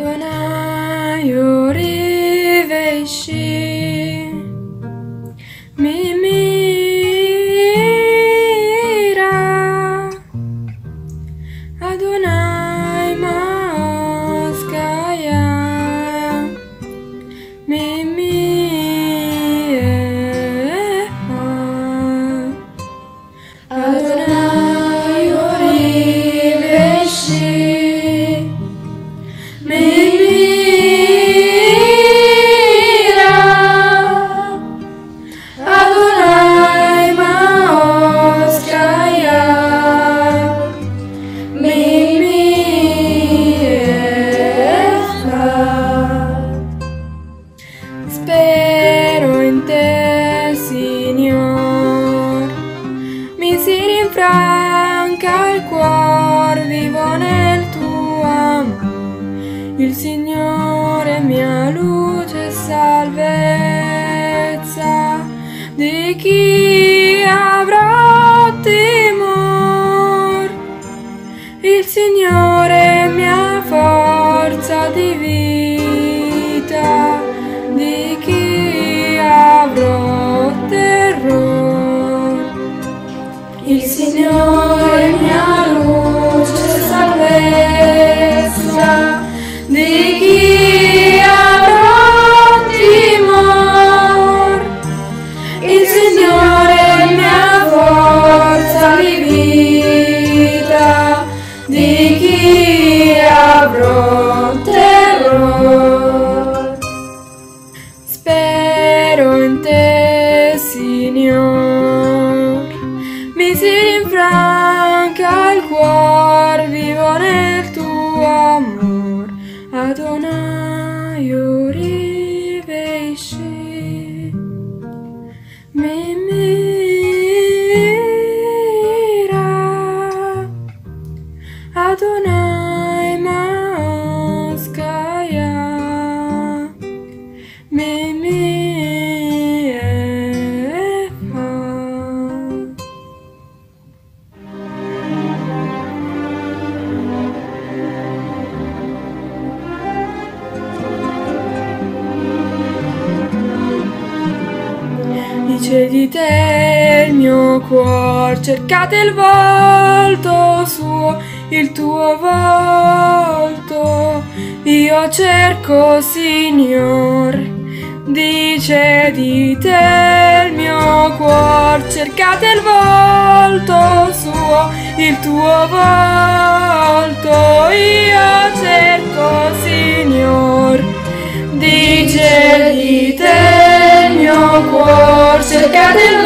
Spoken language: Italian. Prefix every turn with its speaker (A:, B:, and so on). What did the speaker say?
A: Adonai rivesci, mi mira, Adonai maoskaya, mi mira, Adonai rivesci, mi mira, Adonai maoskaya, mi mira. Spero in te, Signor, mi si rinfranca il cuor, vivo nel tuo amore. Il Signore mia luce e salvezza, di chi avrò timor? Il Signore mia forza di vita, di chi avrò terror? Il Signore mia luce e salvezza, di chi avrò timor? Il Signore mia forza di vita, di chi avrò terror? Spero in te, Signor, mi si rinfranca il cuor, vivo nel tuo amor. Adonai rivesci, mi mira, Adonai maoskaya, mi mira. Dice di te il mio cuore, cercate il volto suo, il tuo volto, io cerco, Signore. Dice di te il mio cuore, cercate il volto suo, il tuo volto, io cerco, Signore. Dice di te il mio cuore, cercate il